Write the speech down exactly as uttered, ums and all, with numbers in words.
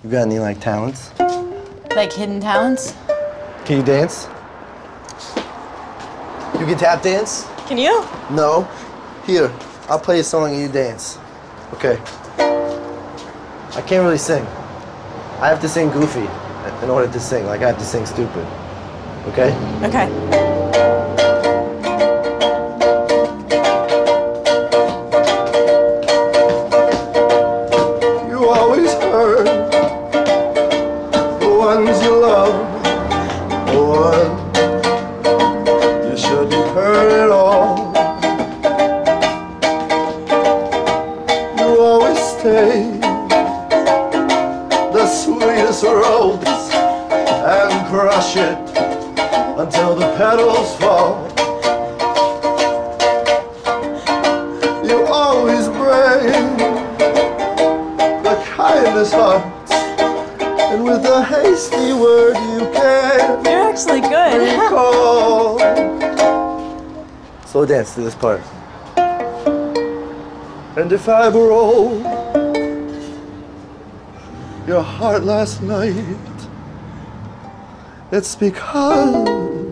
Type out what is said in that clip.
You got any, like, talents? Like hidden talents? Can you dance? You can tap dance? Can you? No. Here, I'll play a song and you dance. Okay. I can't really sing. I have to sing goofy in order to sing. Like, I have to sing stupid. Okay? Okay. You always hurt the ones you love. The one you shouldn't hurt at all. You always stay the sweetest rose and crush it until the petals fall. You always bring the kindest hearts, and with a hasty word you can You're actually good. recall. Slow dance to this part. And if I broke your heart last night, it's because